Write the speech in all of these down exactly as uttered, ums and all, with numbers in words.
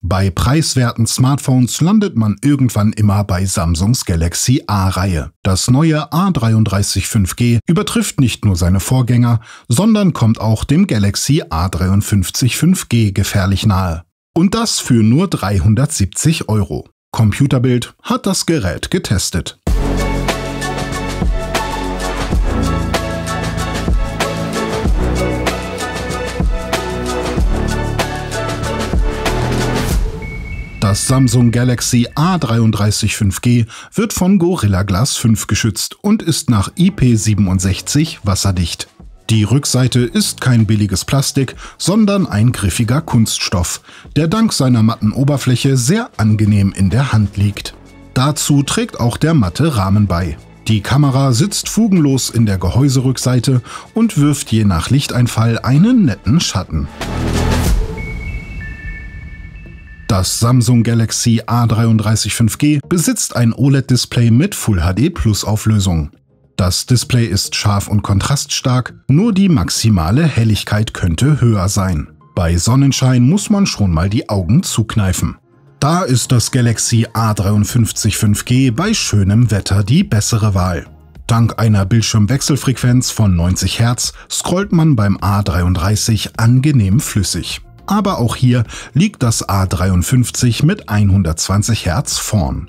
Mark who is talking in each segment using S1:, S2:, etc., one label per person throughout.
S1: Bei preiswerten Smartphones landet man irgendwann immer bei Samsungs Galaxy A-Reihe. Das neue A dreiunddreißig fünf G übertrifft nicht nur seine Vorgänger, sondern kommt auch dem Galaxy A dreiundfünfzig fünf G gefährlich nahe. Und das für nur dreihundertsiebzig Euro. Computerbild hat das Gerät getestet. Das Samsung Galaxy A dreiunddreißig fünf G wird von Gorilla Glass fünf geschützt und ist nach I P siebenundsechzig wasserdicht. Die Rückseite ist kein billiges Plastik, sondern ein griffiger Kunststoff, der dank seiner matten Oberfläche sehr angenehm in der Hand liegt. Dazu trägt auch der matte Rahmen bei. Die Kamera sitzt fugenlos in der Gehäuserückseite und wirft je nach Lichteinfall einen netten Schatten. Das Samsung Galaxy A dreiunddreißig fünf G besitzt ein O L E D-Display mit Full H D Plus Auflösung. Das Display ist scharf und kontraststark, nur die maximale Helligkeit könnte höher sein. Bei Sonnenschein muss man schon mal die Augen zukneifen. Da ist das Galaxy A dreiundfünfzig fünf G bei schönem Wetter die bessere Wahl. Dank einer Bildschirmwechselfrequenz von neunzig Hertz scrollt man beim A dreiunddreißig angenehm flüssig. Aber auch hier liegt das A dreiundfünfzig mit hundertzwanzig Hertz vorn.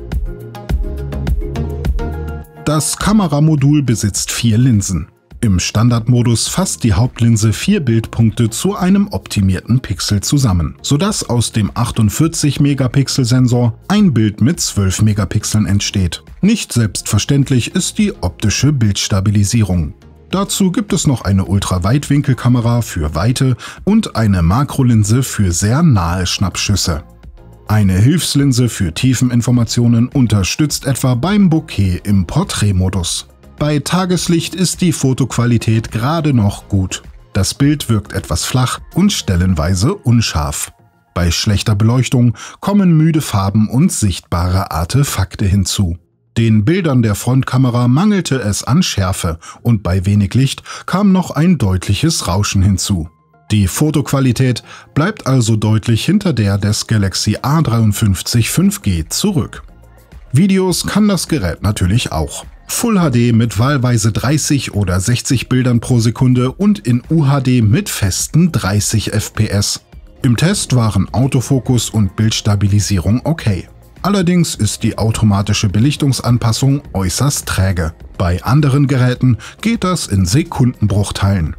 S1: Das Kameramodul besitzt vier Linsen. Im Standardmodus fasst die Hauptlinse vier Bildpunkte zu einem optimierten Pixel zusammen, sodass aus dem achtundvierzig Megapixel Sensor ein Bild mit zwölf Megapixeln entsteht. Nicht selbstverständlich ist die optische Bildstabilisierung. Dazu gibt es noch eine Ultraweitwinkelkamera für Weite und eine Makrolinse für sehr nahe Schnappschüsse. Eine Hilfslinse für Tiefeninformationen unterstützt etwa beim Bokeh im Porträtmodus. Bei Tageslicht ist die Fotoqualität gerade noch gut. Das Bild wirkt etwas flach und stellenweise unscharf. Bei schlechter Beleuchtung kommen müde Farben und sichtbare Artefakte hinzu. Den Bildern der Frontkamera mangelte es an Schärfe und bei wenig Licht kam noch ein deutliches Rauschen hinzu. Die Fotoqualität bleibt also deutlich hinter der des Galaxy A dreiundfünfzig fünf G zurück. Videos kann das Gerät natürlich auch. Full H D mit wahlweise dreißig oder sechzig Bildern pro Sekunde und in U H D mit festen dreißig F P S. Im Test waren Autofokus und Bildstabilisierung okay. Allerdings ist die automatische Belichtungsanpassung äußerst träge. Bei anderen Geräten geht das in Sekundenbruchteilen.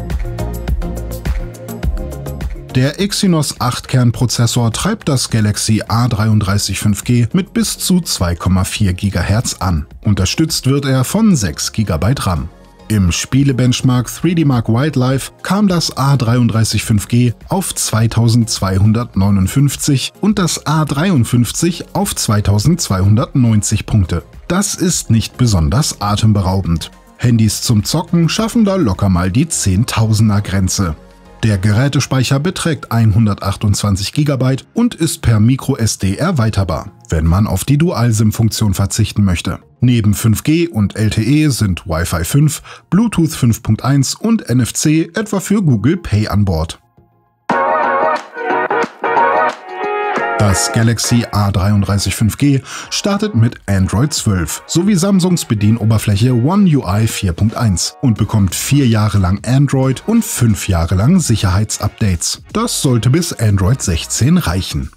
S1: Der Exynos acht Kern Prozessor treibt das Galaxy A dreiunddreißig fünf G mit bis zu zwei Komma vier Gigahertz an. Unterstützt wird er von sechs Gigabyte RAM. Im Spiele-Benchmark drei D Mark Wildlife kam das A dreiunddreißig fünf G auf zweitausendzweihundertneunundfünfzig und das A dreiundfünfzig auf zweitausendzweihundertneunzig Punkte. Das ist nicht besonders atemberaubend. Handys zum Zocken schaffen da locker mal die Zehntausender-Grenze. Der Gerätespeicher beträgt hundertachtundzwanzig Gigabyte und ist per MicroSD erweiterbar, wenn man auf die Dual-SIM-Funktion verzichten möchte. Neben fünf G und L T E sind Wi-Fi fünf, Bluetooth fünf Punkt eins und N F C etwa für Google Pay an Bord. Das Galaxy A dreiunddreißig fünf G startet mit Android zwölf sowie Samsungs Bedienoberfläche One U I vier Punkt eins und bekommt vier Jahre lang Android und fünf Jahre lang Sicherheitsupdates. Das sollte bis Android sechzehn reichen.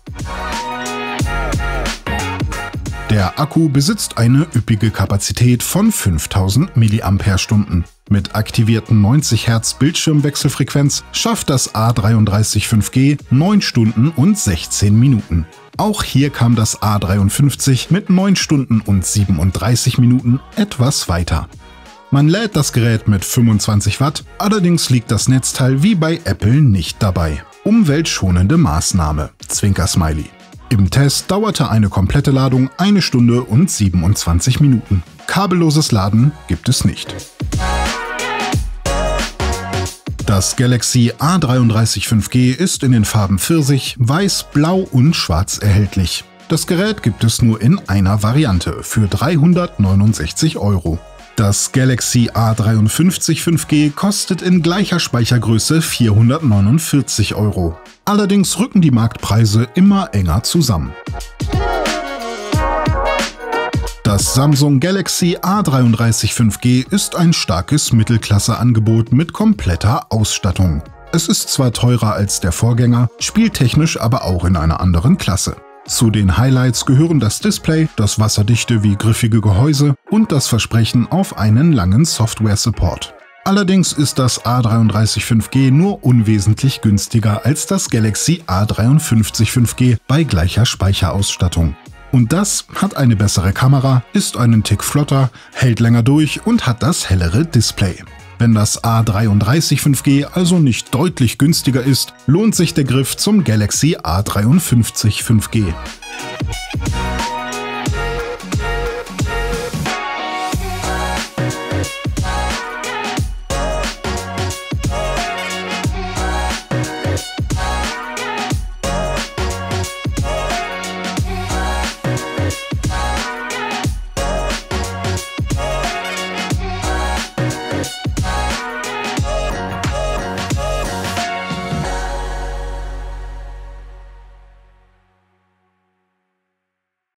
S1: Der Akku besitzt eine üppige Kapazität von fünftausend Milliampere-Stunden. Mit aktivierten neunzig Hertz Bildschirmwechselfrequenz schafft das A dreiunddreißig fünf G neun Stunden und sechzehn Minuten. Auch hier kam das A dreiundfünfzig mit neun Stunden und siebenunddreißig Minuten etwas weiter. Man lädt das Gerät mit fünfundzwanzig Watt, allerdings liegt das Netzteil wie bei Apple nicht dabei. Umweltschonende Maßnahme, Zwinker-Smiley. Im Test dauerte eine komplette Ladung eine Stunde und siebenundzwanzig Minuten. Kabelloses Laden gibt es nicht. Das Galaxy A dreiunddreißig fünf G ist in den Farben Pfirsich, Weiß, Blau und Schwarz erhältlich. Das Gerät gibt es nur in einer Variante für dreihundertneunundsechzig Euro. Das Galaxy A dreiundfünfzig fünf G kostet in gleicher Speichergröße vierhundertneunundvierzig Euro. Allerdings rücken die Marktpreise immer enger zusammen. Das Samsung Galaxy A dreiunddreißig fünf G ist ein starkes Mittelklasse-Angebot mit kompletter Ausstattung. Es ist zwar teurer als der Vorgänger, spieltechnisch aber auch in einer anderen Klasse. Zu den Highlights gehören das Display, das wasserdichte wie griffige Gehäuse und das Versprechen auf einen langen Software-Support. Allerdings ist das A dreiunddreißig fünf G nur unwesentlich günstiger als das Galaxy A dreiundfünfzig fünf G bei gleicher Speicherausstattung. Und das hat eine bessere Kamera, ist einen Tick flotter, hält länger durch und hat das hellere Display. Wenn das A dreiunddreißig fünf G also nicht deutlich günstiger ist, lohnt sich der Griff zum Galaxy A dreiundfünfzig fünf G.